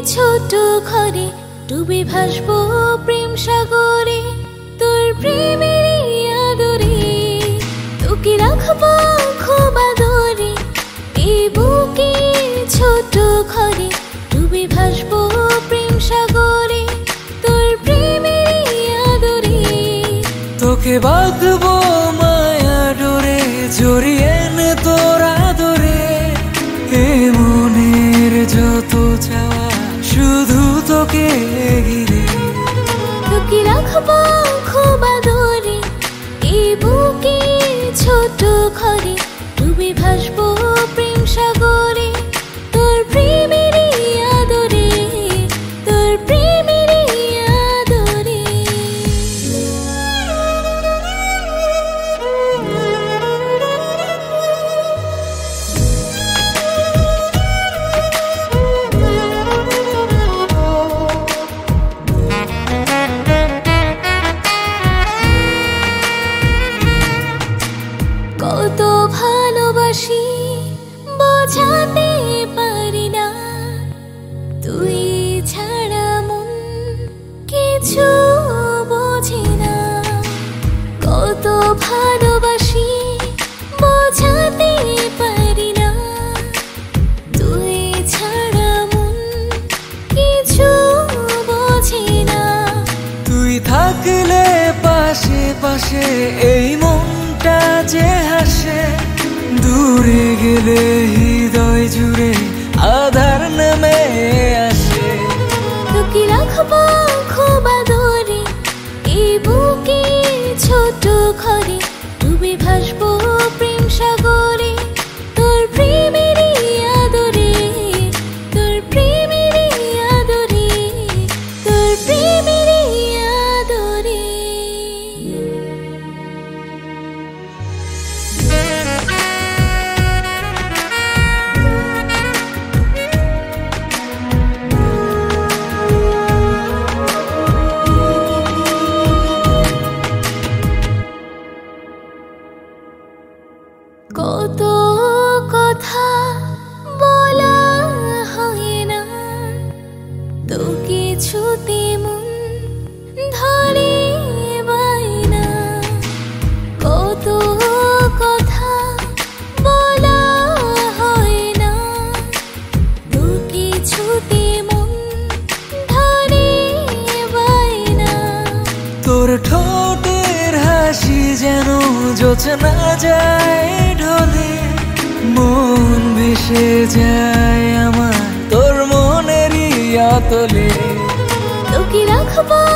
ছোট ঘরে ডুবে ভাসবো প্রেম সাগরে, তোর প্রেমের আদরে তোকে রাখবো খুব আদরে। এই বুকে ছোট ঘরে ডুবে ভাসবো প্রেম সাগরে, তোর প্রেমের আদরে। তোকে বাঁধবো মায়া ডোরে, জড়িয়ে নে তোর আদরে। এ মনের যত চাওয়া শুধু তোকে ঘিরে, তোকে রাখবো খুব আদরে। এই বুকে ছোট ঘরে ডুবে ভাসবো প্রেম সাগরে, তোর প্রেমের আদরে, তোর প্রেমের আদরে। কত ভালোবাসি বোঝাতে পারি না, তুই ছাড়া মন কিছু বোঝে না। কত ভালোবাসি বোঝাতে পারি না, তুই ছাড়া মন কিছু বোঝে না। তুই থাকলে পাশে পাশে এই মনটা যে হাসে, দূরে গেলে হৃদয় জুড়ে আধার নেমে আসে। তোকে রাখবো খুব আদরে, এই বুকে ছোট ঘরে ডুবে ভাসবো প্রেম সাগরে, তোর প্রেমের আদরে, তোর প্রেমের আদরে, তোর প্রেমের আদরে। কত কথা বলা হয় না, তোকে ছুতে মন ধরে বায়না। কত কথা বলা হয় না, তোকে ছুতে মন ধরে বায়না। তোর ঠোঁটের হাসি যেন জোছনা যায় ঢলে, মন ভেসে যায় আমার তোর মনেরই অতলে। তোকে রাখবো